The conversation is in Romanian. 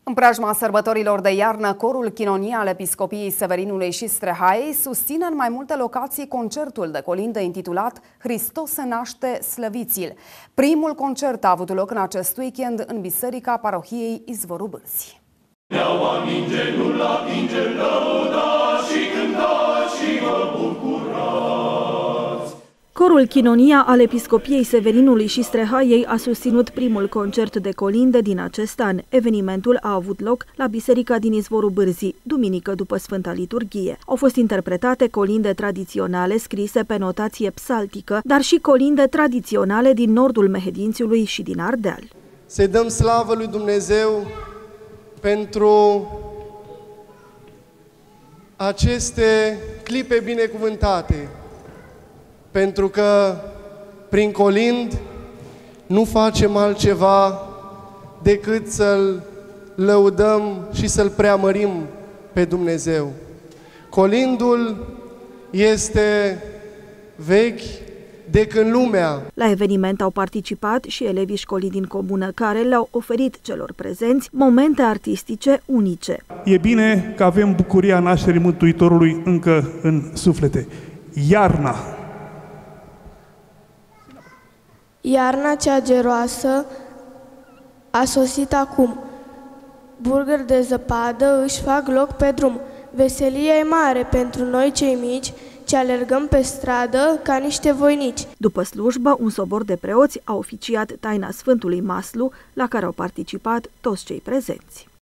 În preajma sărbătorilor de iarnă, corul Chinonia al Episcopiei Severinului și Strehaiei susține în mai multe locații concertul de colindă intitulat Hristos se naște, slăviți-l. Primul concert a avut loc în acest weekend în Biserica Parohiei Izvorul Bârții. Corul Chinonia al Episcopiei Severinului și Strehaiei a susținut primul concert de colindă din acest an. Evenimentul a avut loc la Biserica din Izvorul Bârzii, duminică după Sfânta Liturghie. Au fost interpretate colinde tradiționale scrise pe notație psaltică, dar și colinde tradiționale din nordul Mehedințiului și din Ardeal. Să-i dăm slavă lui Dumnezeu pentru aceste clipe binecuvântate, pentru că prin colind nu facem altceva decât să-L lăudăm și să-L preamărim pe Dumnezeu. Colindul este vechi de când lumea. La eveniment au participat și elevii școlii din comună, care le-au oferit celor prezenți momente artistice unice. E bine că avem bucuria nașterii Mântuitorului încă în suflete. Iarna cea geroasă a sosit acum. Bulgări de zăpadă își fac loc pe drum. Veselia e mare pentru noi cei mici, ce alergăm pe stradă ca niște voinici. După slujbă, un sobor de preoți a oficiat taina Sfântului Maslu, la care au participat toți cei prezenți.